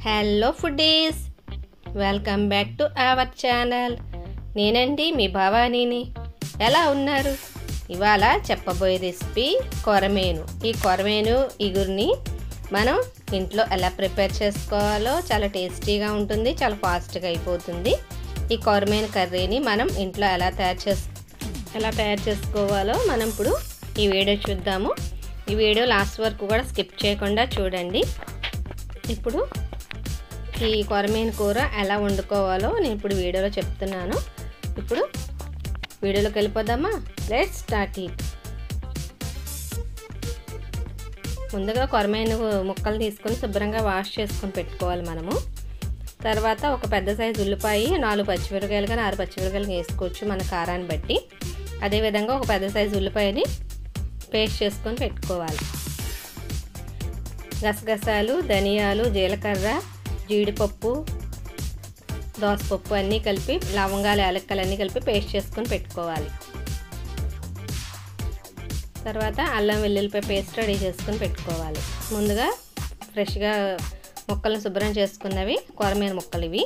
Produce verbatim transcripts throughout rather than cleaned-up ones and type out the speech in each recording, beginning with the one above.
Hello foodies, welcome back to our channel. నేనండి మీ భవానీని. ఎలా ఉన్నారు? ఇవాళ చెప్పబోయే రెసిపీ కొరమేను. ఈ కొరమేను ఇగురిని మనం ఇంట్లో ఎలా ప్రిపేర్ చేసుకోవాలో చాలా టేస్టీగా ఉంటుంది, చాలా ఫాస్ట్గా అయిపోతుంది. ఈ కొరమేను కర్రీని మనం ఇంట్లో ఎలా తయారు చేసు ఎలా తయారు చేసుకోవాలో మనం ఇప్పుడు ఈ వీడియో చూద్దాము. ఈ వీడియో లాస్ట్ వరకు కూడా స్కిప్ చేయకుండా చూడండి. ఇప్పుడు ఈ కొరమేను కూర ఎలా వండుకోవాలో నేను ఇప్పుడు వీడియోలో చెప్తున్నాను. ఇప్పుడు వీడియోలోకి వెళ్ళిపోదామా? Let's start it. ముందుగా కొరమేను ముక్కలు తీసుకొని శుభ్రంగా వాష్ చేసుకొని పెట్టుకోవాలి మనము. తర్వాత ఒక పెద్ద సైజు ఉల్లిపాయ, నాలుగు పచ్చిమిరకాయలు కానీ ఆరు పచ్చిమిరకాయలు వేసుకోవచ్చు మన కారాన్ని బట్టి. అదేవిధంగా ఒక పెద్ద సైజు ఉల్లిపాయని పేస్ట్ చేసుకొని పెట్టుకోవాలి. గసగసాలు, ధనియాలు, జీలకర్ర, జీడిపప్పు, దోసపప్పు అన్నీ కలిపి, లవంగాలు, యాలక్కలు అన్నీ కలిపి పేస్ట్ చేసుకొని పెట్టుకోవాలి. తర్వాత అల్లం వెల్లుల్లిపాయ పేస్ట్ రెడీ చేసుకొని పెట్టుకోవాలి. ముందుగా ఫ్రెష్గా ముక్కలను శుభ్రం చేసుకున్నవి కొరమేను ముక్కలు ఇవి.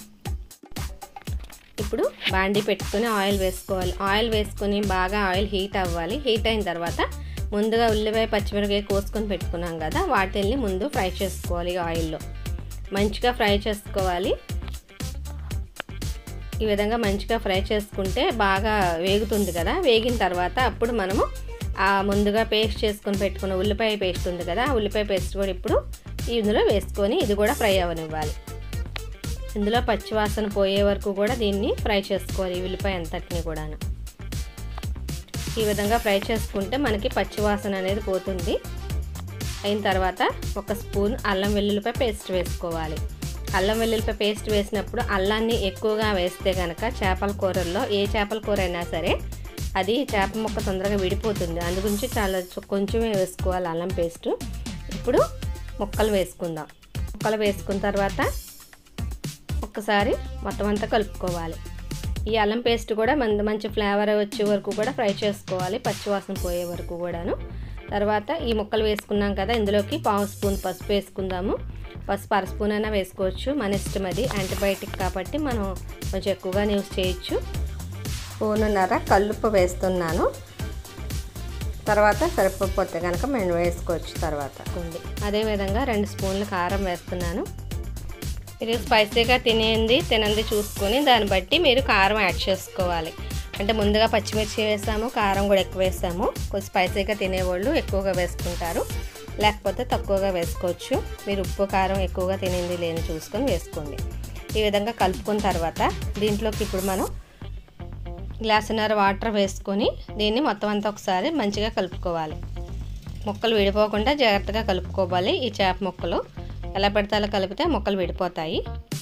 ఇప్పుడు బాండీ పెట్టుకొని ఆయిల్ వేసుకోవాలి. ఆయిల్ వేసుకొని బాగా ఆయిల్ హీట్ అవ్వాలి. హీట్ అయిన తర్వాత ముందుగా ఉల్లిపాయ, పచ్చిమిరకాయ కోసుకొని పెట్టుకున్నాం కదా, వాటిని ముందు ఫ్రై చేసుకోవాలి. ఆయిల్లో మంచిగా ఫ్రై చేసుకోవాలి. ఈ విధంగా మంచిగా ఫ్రై చేసుకుంటే బాగా వేగుతుంది కదా. వేగిన తర్వాత అప్పుడు మనము ఆ ముందుగా పేస్ట్ చేసుకొని పెట్టుకున్న ఉల్లిపాయ పేస్ట్ ఉంది కదా, ఆ ఉల్లిపాయ పేస్ట్ కూడా ఇప్పుడు ఇందులో వేసుకొని ఇది కూడా ఫ్రై అవ్వనివ్వాలి. ఇందులో పచ్చివాసన పోయే వరకు కూడా దీన్ని ఫ్రై చేసుకోవాలి. ఈ ఉల్లిపాయ అంతటిని కూడాను ఈ విధంగా ఫ్రై చేసుకుంటే మనకి పచ్చివాసన అనేది పోతుంది. అయిన తర్వాత ఒక స్పూన్ అల్లం వెల్లుల్లిపాయ పేస్ట్ వేసుకోవాలి. అల్లం వెల్లుల్లిపాయ పేస్ట్ వేసినప్పుడు అల్లాన్ని ఎక్కువగా వేస్తే కనుక చేపల కూరల్లో, ఏ చేపల కూర అయినా సరే, అది చేప ముక్క తొందరగా విడిపోతుంది. అందుగురించి చాలా కొంచెమే వేసుకోవాలి అల్లం పేస్ట్. ఇప్పుడు ముక్కలు వేసుకుందాం. ముక్కలు వేసుకున్న తర్వాత ఒక్కసారి మొత్తం అంతా కలుపుకోవాలి. ఈ అల్లం పేస్ట్ కూడా మంచి మంచి ఫ్లేవర్ వచ్చే వరకు కూడా ఫ్రై చేసుకోవాలి, పచ్చివాసన పోయే వరకు కూడాను. తర్వాత ఈ ముక్కలు వేసుకున్నాం కదా, ఇందులోకి పావు స్పూన్ పసుపు వేసుకుందాము. పసుపు అర స్పూన్ అయినా వేసుకోవచ్చు, మన ఇష్టం. అది యాంటీబయాటిక్ కాబట్టి మనం కొంచెం ఎక్కువగా యూస్ చేయొచ్చు. స్పూన్నర కల్లుప్పు వేస్తున్నాను. తర్వాత సరిపోతే కనుక మేము వేసుకోవచ్చు తర్వాత. అదేవిధంగా రెండు స్పూన్లు కారం వేస్తున్నాను. మీరు స్పైసీగా తినేది తినంది చూసుకొని దాన్ని బట్టి మీరు కారం యాడ్ చేసుకోవాలి. అంటే ముందుగా పచ్చిమిర్చి వేసాము, కారం కూడా ఎక్కువ వేసాము. కొంచెం స్పైసీగా తినేవాళ్ళు ఎక్కువగా వేసుకుంటారు, లేకపోతే తక్కువగా వేసుకోవచ్చు. మీరు ఉప్పు కారం ఎక్కువగా తినేది లేని చూసుకొని వేసుకోండి. ఈ విధంగా కలుపుకున్న తర్వాత దీంట్లోకి ఇప్పుడు మనం గ్లాసున్నర వాటర్ వేసుకొని దీన్ని మొత్తం అంతా ఒకసారి మంచిగా కలుపుకోవాలి. ముక్కలు విడిపోకుండా జాగ్రత్తగా కలుపుకోవాలి. ఈ చేప ముక్కలు ఎలా పెడితే అలా కలిపితే ముక్కలు విడిపోతాయి.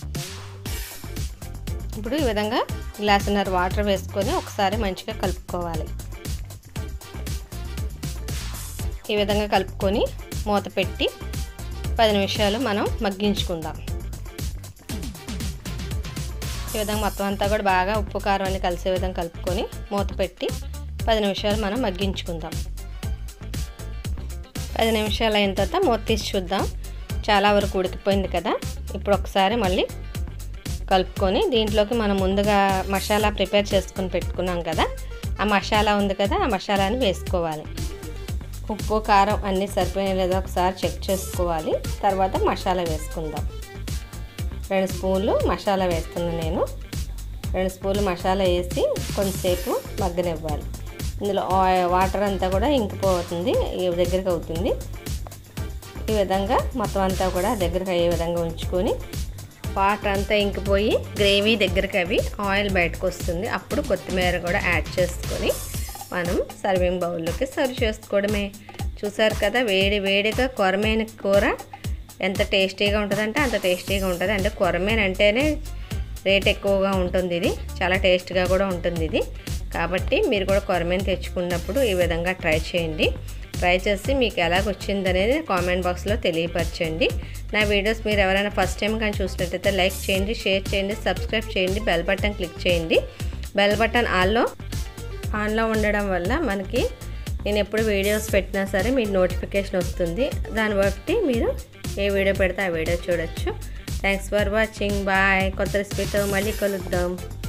ఇప్పుడు ఈ విధంగా గ్లాసున్నర వాటర్ వేసుకొని ఒకసారి మంచిగా కలుపుకోవాలి. ఈ విధంగా కలుపుకొని మూత పెట్టి పది నిమిషాలు మనం మగ్గించుకుందాం. ఈ విధంగా మొత్తం అంతా కూడా బాగా ఉప్పు కారం అన్ని కలిసే విధంగా కలుపుకొని మూత పెట్టి పది నిమిషాలు మనం మగ్గించుకుందాం. పది నిమిషాలు అయిన తర్వాత మూత తీసి చూద్దాం. చాలా వరకు ఉడికిపోయింది కదా. ఇప్పుడు ఒకసారి మళ్ళీ కలుపుకొని దీంట్లోకి మనం ముందుగా మసాలా ప్రిపేర్ చేసుకొని పెట్టుకున్నాం కదా, ఆ మసాలా ఉంది కదా, ఆ మసాలాని వేసుకోవాలి. ఉప్పు కారం అన్నీ సరిపోయిన లేదా ఒకసారి చెక్ చేసుకోవాలి. తర్వాత మసాలా వేసుకుందాం. రెండు స్పూన్లు మసాలా వేస్తున్నాను నేను. రెండు స్పూన్లు మసాలా వేసి కొంతసేపు మగ్గనివ్వాలి. ఇందులో వాటర్ అంతా కూడా ఇంకిపోతుంది, దగ్గరికి అవుతుంది. ఈ విధంగా మొత్తం అంతా కూడా దగ్గరికి అయ్యే విధంగా ఉంచుకొని వాటర్ అంతా ఇంకిపోయి గ్రేవీ దగ్గరికి అవి ఆయిల్ బయటకు వస్తుంది. అప్పుడు కొత్తిమీర కూడా యాడ్ చేసుకొని మనం సర్వింగ్ బౌల్లోకి సర్వ్ చేసుకోవడమే. చూసారు కదా, వేడి వేడిగా కొరమేను కూర ఎంత టేస్టీగా ఉంటుందంటే అంత టేస్టీగా ఉంటుంది. అంటే కొరమేను అంటేనే రేట్ ఎక్కువగా ఉంటుంది. ఇది చాలా టేస్ట్గా కూడా ఉంటుంది ఇది. కాబట్టి మీరు కూడా కొరమేను తెచ్చుకున్నప్పుడు ఈ విధంగా ట్రై చేయండి. ట్రై చేసి మీకు ఎలాగొచ్చింది అనేది కామెంట్ బాక్స్లో తెలియపరచండి. నా వీడియోస్ మీరు ఎవరైనా ఫస్ట్ టైం కానీ చూసినట్టయితే లైక్ చేయండి, షేర్ చేయండి, సబ్స్క్రైబ్ చేయండి, బెల్ బటన్ క్లిక్ చేయండి. బెల్ బటన్ ఆన్లో ఆన్లో ఉండడం వల్ల మనకి నేను ఎప్పుడు వీడియోస్ పెట్టినా సరే మీకు నోటిఫికేషన్ వస్తుంది. దాన్ని బట్టి మీరు ఏ వీడియో పెడితే ఆ వీడియో చూడొచ్చు. Thanks for watching. బాయ్. కొత్త రెసిపీతో మళ్ళీ కలుద్దాం.